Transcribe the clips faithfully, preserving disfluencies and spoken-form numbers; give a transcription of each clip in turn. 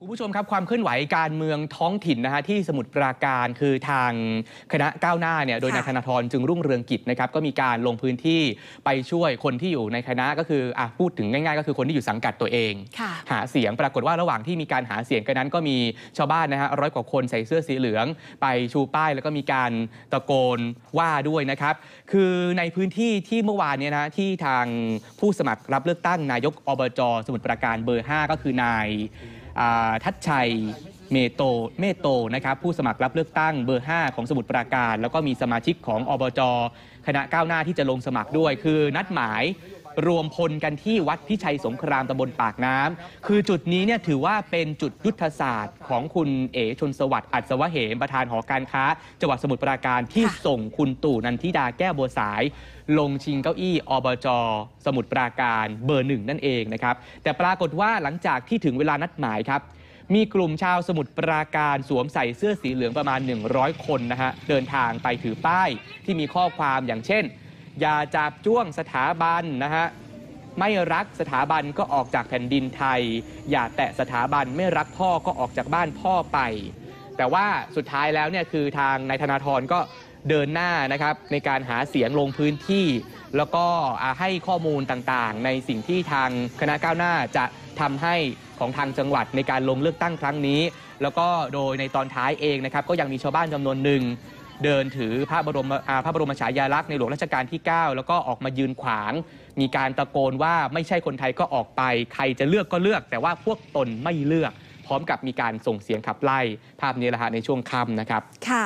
คุณผู้ชมครับความเคลื่อนไหวการเมืองท้องถิ่นนะฮะที่สมุทรปราการคือทางคณะก้าวหน้าเนี่ยโดยนายธนาธรจึงรุ่งเรืองกิจนะครับก็มีการลงพื้นที่ไปช่วยคนที่อยู่ในคณะก็คืออ่ะพูดถึงง่ายๆก็คือคนที่อยู่สังกัดตัวเองหาเสียงปรากฏว่าระหว่างที่มีการหาเสียงกันนั้นก็มีชาวบ้านนะฮะร้อยกว่าคนใส่เสื้อสีเหลืองไปชูป้ายแล้วก็มีการตะโกนว่าด้วยนะครับคือในพื้นที่ที่เมื่อวานเนี่ยนะที่ทางผู้สมัครรับเลือกตั้งนายกอบจ.สมุทรปราการเบอร์ห้าก็คือนายทัชชัยเมโตเมโตนะครับผู้สมัครรับเลือกตั้งเบอร์ห้าของสมุทรปราการแล้วก็มีสมาชิกของอบจ.คณะก้าวหน้าที่จะลงสมัครด้วยคือนัดหมายรวมพลกันที่วัดพิชัยสงครามตำบลปากน้ำคือจุดนี้เนี่ยถือว่าเป็นจุดยุทธศาสตร์ของคุณเอ๋ชนสวัสดิ์อัศวะเหมประธานหอการค้าจังหวัดสมุทรปราการที่ส่งคุณตู่นันทิดาแก้วบัวสายลงชิงเก้าอี้อบจ.สมุทรปราการเบอร์หนึ่งนั่นเองนะครับแต่ปรากฏว่าหลังจากที่ถึงเวลานัดหมายครับมีกลุ่มชาวสมุทรปราการสวมใส่เสื้อสีเหลืองประมาณหนึ่งร้อยคนนะฮะเดินทางไปถือป้ายที่มีข้อความอย่างเช่นอย่าจับจ้วงสถาบันนะฮะไม่รักสถาบันก็ออกจากแผ่นดินไทยอย่าแตะสถาบันไม่รักพ่อก็ออกจากบ้านพ่อไปแต่ว่าสุดท้ายแล้วเนี่ยคือทางนายธนาธรก็เดินหน้านะครับในการหาเสียงลงพื้นที่แล้วก็ให้ข้อมูลต่างๆในสิ่งที่ทางคณะก้าวหน้าจะทำให้ของทางจังหวัดในการลงเลือกตั้งครั้งนี้แล้วก็โดยในตอนท้ายเองนะครับก็ยังมีชาวบ้านจำนวนหนึ่งเดินถือพระบรมพระบรมฉายาลักษณ์ในหลวงรัชกาลที่เก้าแล้วก็ออกมายืนขวางมีการตะโกนว่าไม่ใช่คนไทยก็ออกไปใครจะเลือกก็เลือกแต่ว่าพวกตนไม่เลือกพร้อมกับมีการส่งเสียงขับไล่ภาพนี้แหละฮะในช่วงค่ำนะครับค่ะ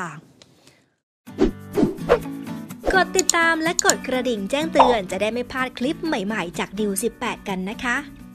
กดติดตามและกดกระดิ่งแจ้งเตือนจะได้ไม่พลาดคลิปใหม่ๆจากดิวสิบแปดกันนะคะ